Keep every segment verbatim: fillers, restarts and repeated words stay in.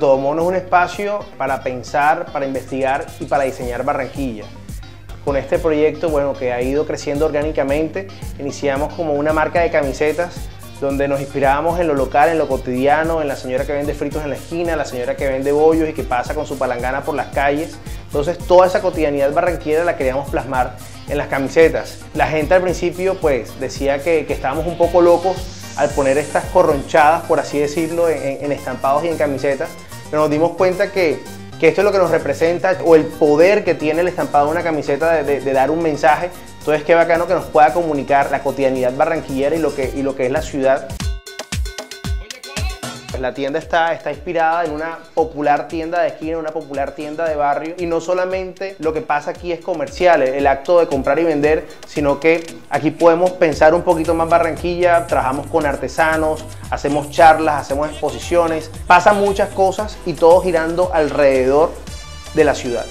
Todo Mono es un espacio para pensar, para investigar y para diseñar Barranquilla. Con este proyecto, bueno, que ha ido creciendo orgánicamente, iniciamos como una marca de camisetas donde nos inspirábamos en lo local, en lo cotidiano, en la señora que vende fritos en la esquina, la señora que vende bollos y que pasa con su palangana por las calles. Entonces toda esa cotidianidad barranquillera la queríamos plasmar en las camisetas. La gente al principio pues decía que, que estábamos un poco locos al poner estas corronchadas, por así decirlo, en, en estampados y en camisetas, pero nos dimos cuenta que, que esto es lo que nos representa, o el poder que tiene el estampado de una camiseta de, de, de dar un mensaje. Entonces qué bacano que nos pueda comunicar la cotidianidad barranquillera y lo que, y lo que es la ciudad. La tienda está, está inspirada en una popular tienda de esquina, una popular tienda de barrio, y no solamente lo que pasa aquí es comercial, el acto de comprar y vender, sino que aquí podemos pensar un poquito más Barranquilla, trabajamos con artesanos, hacemos charlas, hacemos exposiciones, pasan muchas cosas y todo girando alrededor de la ciudad.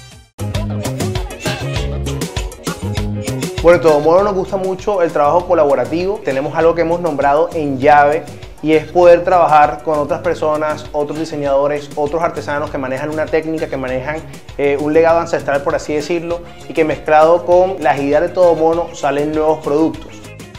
Bueno, de Todo Mono nos gusta mucho el trabajo colaborativo, tenemos algo que hemos nombrado En Llave, y es poder trabajar con otras personas, otros diseñadores, otros artesanos que manejan una técnica, que manejan eh, un legado ancestral, por así decirlo, y que mezclado con las ideas de Todo Mono salen nuevos productos.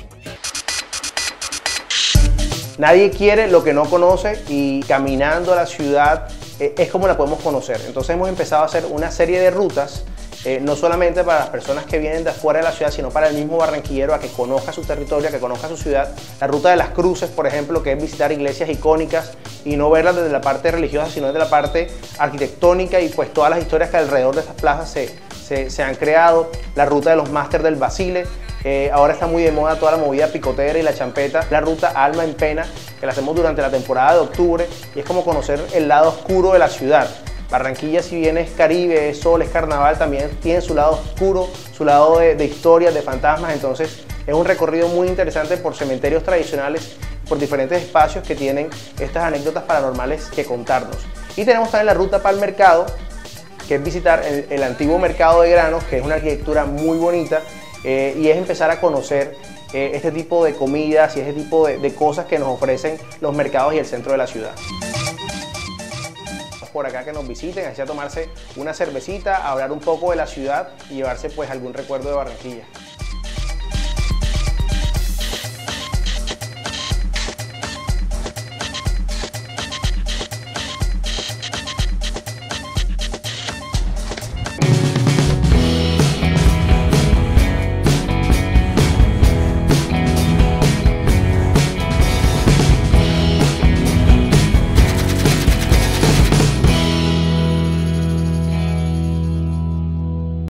Nadie quiere lo que no conoce, y caminando a la ciudad eh, es como la podemos conocer. Entonces hemos empezado a hacer una serie de rutas, Eh, no solamente para las personas que vienen de afuera de la ciudad, sino para el mismo barranquillero, a que conozca su territorio, a que conozca su ciudad. La ruta de las cruces, por ejemplo, que es visitar iglesias icónicas y no verlas desde la parte religiosa, sino desde la parte arquitectónica, y pues todas las historias que alrededor de estas plazas se, se, se han creado. La ruta de los máster del Basile, eh, ahora está muy de moda toda la movida picotera y la champeta. La ruta Alma en Pena, que la hacemos durante la temporada de octubre, y es como conocer el lado oscuro de la ciudad. Barranquilla, si bien es Caribe, es sol, es carnaval, también tiene su lado oscuro, su lado de, de historias, de fantasmas. Entonces es un recorrido muy interesante por cementerios tradicionales, por diferentes espacios que tienen estas anécdotas paranormales que contarnos. Y tenemos también la ruta para el mercado, que es visitar el, el antiguo mercado de granos, que es una arquitectura muy bonita, eh, y es empezar a conocer eh, este tipo de comidas y este tipo de, de cosas que nos ofrecen los mercados y el centro de la ciudad. Por acá que nos visiten, así a tomarse una cervecita, a hablar un poco de la ciudad y llevarse pues algún recuerdo de Barranquilla.